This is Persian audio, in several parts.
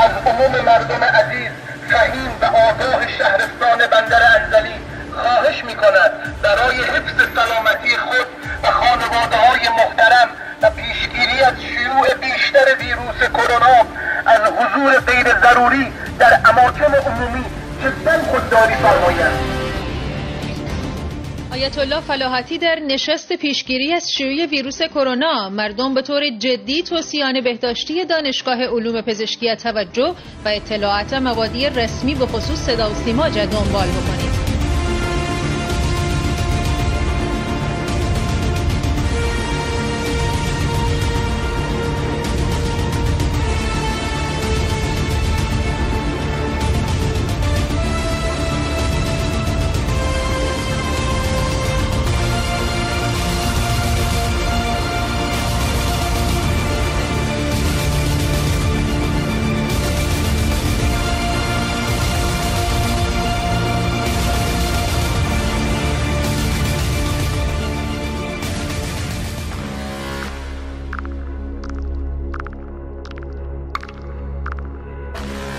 از عموم مردم عزیز فهیم و آگاه شهرستان بندر انزلی خواهش می‌کند برای حفظ سلامتی خود و خانواده‌های محترم و پیشگیری از شیوع بیشتر ویروس کرونا از حضور غیر ضروری در اماکن عمومی جداً خودداری فرمایند. آیت الله فلاحتی در نشست پیشگیری از شیوع ویروس کرونا مردم به طور جدی توصیه‌های بهداشتی دانشگاه علوم پزشکی توجه و اطلاعات مبادی رسمی به خصوص صدا و سیما دنبال بکنید.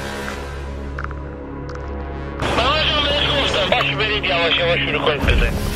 برید یواش یواش شروع کنید بزنید.